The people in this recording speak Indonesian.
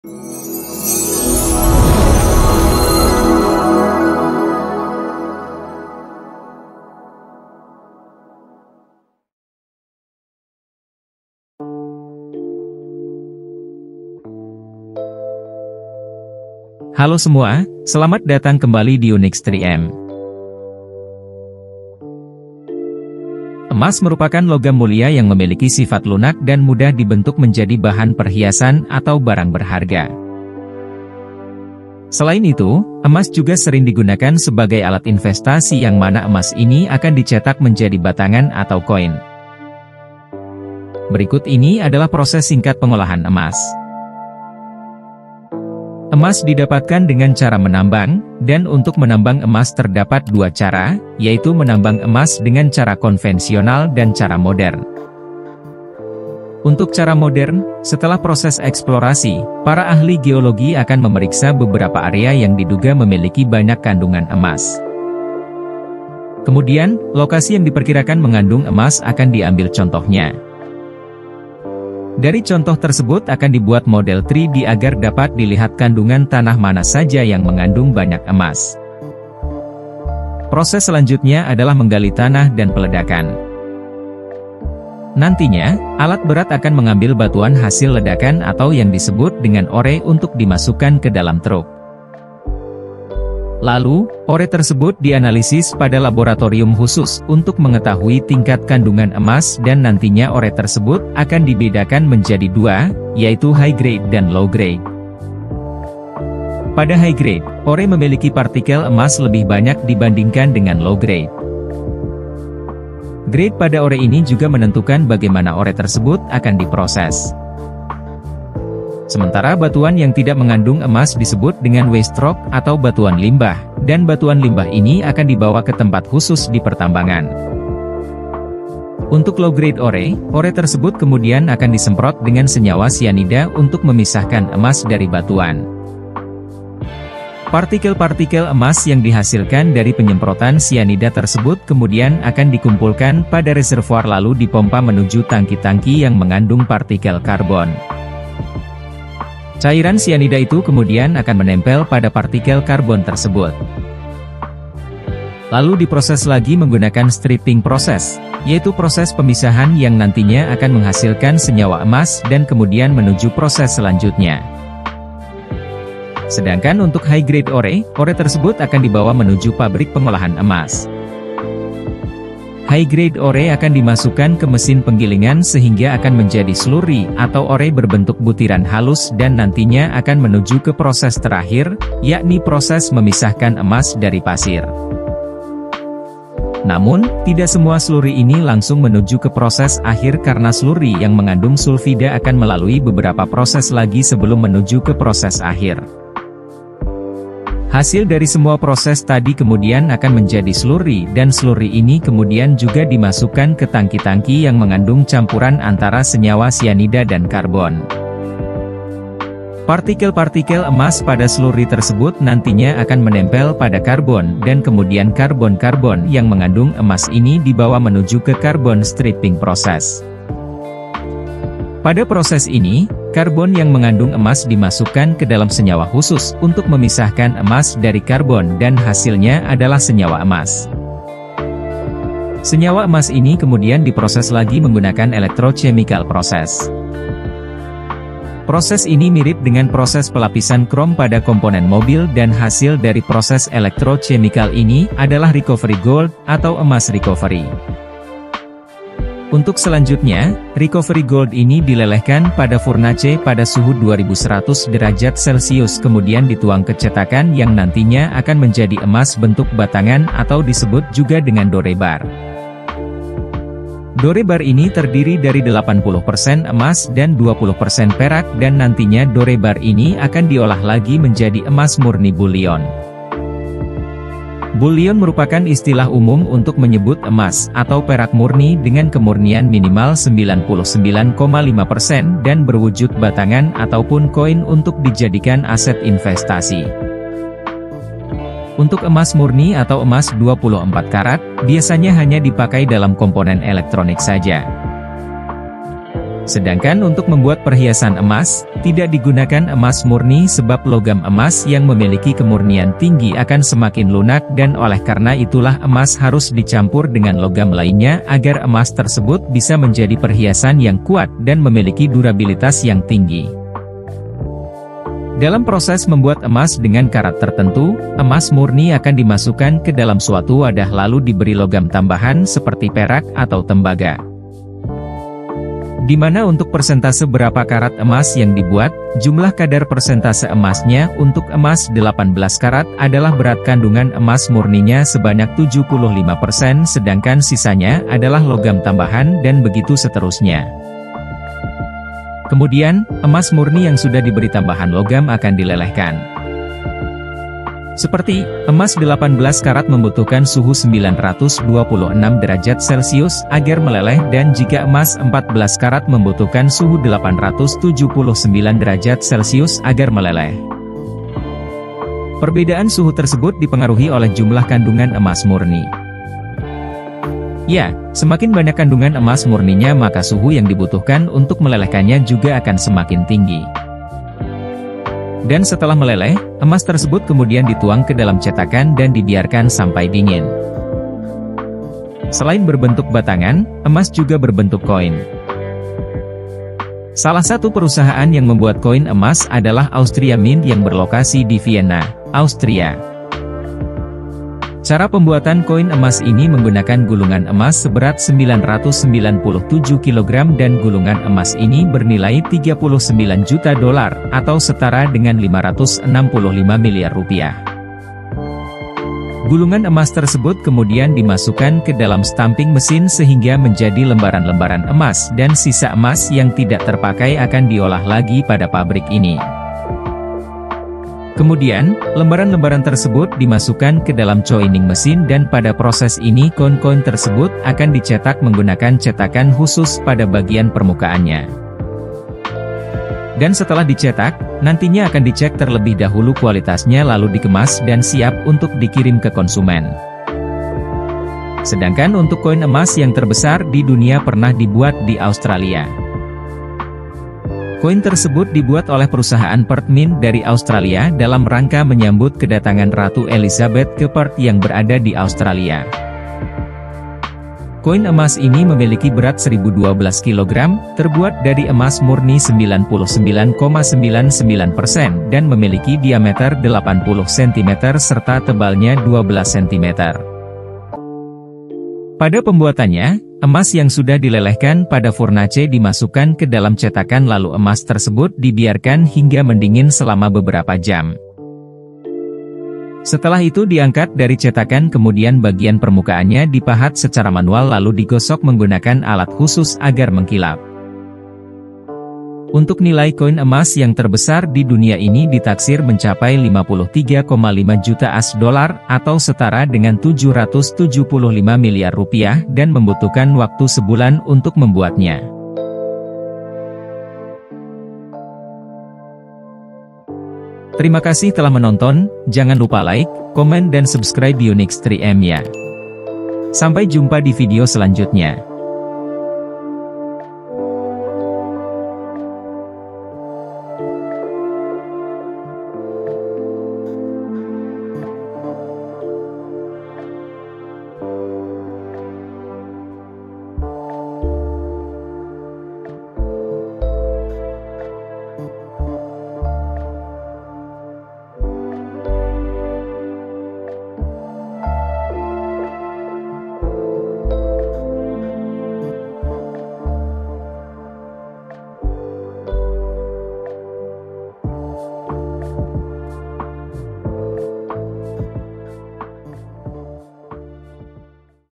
Halo semua, selamat datang kembali di Onyx 3M. Emas merupakan logam mulia yang memiliki sifat lunak dan mudah dibentuk menjadi bahan perhiasan atau barang berharga. Selain itu, emas juga sering digunakan sebagai alat investasi yang mana emas ini akan dicetak menjadi batangan atau koin. Berikut ini adalah proses singkat pengolahan emas. Emas didapatkan dengan cara menambang, dan untuk menambang emas terdapat dua cara, yaitu menambang emas dengan cara konvensional dan cara modern. Untuk cara modern, setelah proses eksplorasi, para ahli geologi akan memeriksa beberapa area yang diduga memiliki banyak kandungan emas. Kemudian, lokasi yang diperkirakan mengandung emas akan diambil contohnya. Dari contoh tersebut akan dibuat model 3D agar dapat dilihat kandungan tanah mana saja yang mengandung banyak emas. Proses selanjutnya adalah menggali tanah dan peledakan. Nantinya, alat berat akan mengambil batuan hasil ledakan atau yang disebut dengan ore untuk dimasukkan ke dalam truk. Lalu, ore tersebut dianalisis pada laboratorium khusus untuk mengetahui tingkat kandungan emas dan nantinya ore tersebut akan dibedakan menjadi dua, yaitu high grade dan low grade. Pada high grade, ore memiliki partikel emas lebih banyak dibandingkan dengan low grade. Grade pada ore ini juga menentukan bagaimana ore tersebut akan diproses. Sementara batuan yang tidak mengandung emas disebut dengan waste rock atau batuan limbah, dan batuan limbah ini akan dibawa ke tempat khusus di pertambangan. Untuk low grade ore tersebut kemudian akan disemprot dengan senyawa sianida untuk memisahkan emas dari batuan. Partikel-partikel emas yang dihasilkan dari penyemprotan sianida tersebut kemudian akan dikumpulkan pada reservoir lalu dipompa menuju tangki-tangki yang mengandung partikel karbon. Cairan sianida itu kemudian akan menempel pada partikel karbon tersebut. Lalu diproses lagi menggunakan stripping proses, yaitu proses pemisahan yang nantinya akan menghasilkan senyawa emas dan kemudian menuju proses selanjutnya. Sedangkan untuk high grade ore tersebut akan dibawa menuju pabrik pengolahan emas. High grade ore akan dimasukkan ke mesin penggilingan sehingga akan menjadi slurry atau ore berbentuk butiran halus dan nantinya akan menuju ke proses terakhir, yakni proses memisahkan emas dari pasir. Namun, tidak semua slurry ini langsung menuju ke proses akhir karena slurry yang mengandung sulfida akan melalui beberapa proses lagi sebelum menuju ke proses akhir. Hasil dari semua proses tadi kemudian akan menjadi slurry dan slurry ini kemudian juga dimasukkan ke tangki-tangki yang mengandung campuran antara senyawa sianida dan karbon. Partikel-partikel emas pada slurry tersebut nantinya akan menempel pada karbon dan kemudian karbon-karbon yang mengandung emas ini dibawa menuju ke karbon stripping proses. Pada proses ini, karbon yang mengandung emas dimasukkan ke dalam senyawa khusus untuk memisahkan emas dari karbon dan hasilnya adalah senyawa emas. Senyawa emas ini kemudian diproses lagi menggunakan electrochemical process. Proses ini mirip dengan proses pelapisan krom pada komponen mobil dan hasil dari proses electrochemical ini adalah recovery gold atau emas recovery. Untuk selanjutnya, recovery gold ini dilelehkan pada furnace pada suhu 2100 derajat Celcius kemudian dituang ke cetakan yang nantinya akan menjadi emas bentuk batangan atau disebut juga dengan dorebar. Dorebar ini terdiri dari 80% emas dan 20% perak dan nantinya dorebar ini akan diolah lagi menjadi emas murni bullion. Bullion merupakan istilah umum untuk menyebut emas atau perak murni dengan kemurnian minimal 99,5% dan berwujud batangan ataupun koin untuk dijadikan aset investasi. Untuk emas murni atau emas 24 karat, biasanya hanya dipakai dalam komponen elektronik saja. Sedangkan untuk membuat perhiasan emas, tidak digunakan emas murni sebab logam emas yang memiliki kemurnian tinggi akan semakin lunak dan oleh karena itulah emas harus dicampur dengan logam lainnya agar emas tersebut bisa menjadi perhiasan yang kuat dan memiliki durabilitas yang tinggi. Dalam proses membuat emas dengan karat tertentu, emas murni akan dimasukkan ke dalam suatu wadah lalu diberi logam tambahan seperti perak atau tembaga. Di mana untuk persentase berapa karat emas yang dibuat, jumlah kadar persentase emasnya untuk emas 18 karat adalah berat kandungan emas murninya sebanyak 75%, sedangkan sisanya adalah logam tambahan dan begitu seterusnya. Kemudian, emas murni yang sudah diberi tambahan logam akan dilelehkan. Seperti, emas 18 karat membutuhkan suhu 926 derajat Celcius agar meleleh dan jika emas 14 karat membutuhkan suhu 879 derajat Celcius agar meleleh. Perbedaan suhu tersebut dipengaruhi oleh jumlah kandungan emas murni. Ya, semakin banyak kandungan emas murninya maka suhu yang dibutuhkan untuk melelehkannya juga akan semakin tinggi. Dan setelah meleleh, emas tersebut kemudian dituang ke dalam cetakan dan dibiarkan sampai dingin. Selain berbentuk batangan, emas juga berbentuk koin. Salah satu perusahaan yang membuat koin emas adalah Austria Mint yang berlokasi di Vienna, Austria. Cara pembuatan koin emas ini menggunakan gulungan emas seberat 997 kg dan gulungan emas ini bernilai 39 juta dolar atau setara dengan 565 miliar rupiah. Gulungan emas tersebut kemudian dimasukkan ke dalam stamping mesin sehingga menjadi lembaran-lembaran emas dan sisa emas yang tidak terpakai akan diolah lagi pada pabrik ini. Kemudian, lembaran-lembaran tersebut dimasukkan ke dalam coining mesin dan pada proses ini koin-koin tersebut akan dicetak menggunakan cetakan khusus pada bagian permukaannya. Dan setelah dicetak, nantinya akan dicek terlebih dahulu kualitasnya lalu dikemas dan siap untuk dikirim ke konsumen. Sedangkan untuk koin emas yang terbesar di dunia pernah dibuat di Australia. Koin tersebut dibuat oleh perusahaan Perth Mint dari Australia dalam rangka menyambut kedatangan Ratu Elizabeth ke Perth yang berada di Australia. Koin emas ini memiliki berat 1012 kg, terbuat dari emas murni 99,99% dan memiliki diameter 80 cm serta tebalnya 12 cm. Pada pembuatannya, emas yang sudah dilelehkan pada furnace dimasukkan ke dalam cetakan lalu emas tersebut dibiarkan hingga mendingin selama beberapa jam. Setelah itu diangkat dari cetakan kemudian bagian permukaannya dipahat secara manual lalu digosok menggunakan alat khusus agar mengkilap. Untuk nilai koin emas yang terbesar di dunia ini ditaksir mencapai 53,5 juta AS dolar atau setara dengan 775 miliar rupiah dan membutuhkan waktu sebulan untuk membuatnya. Terima kasih telah menonton, jangan lupa like, komen dan subscribe Onyx 3M ya. Sampai jumpa di video selanjutnya.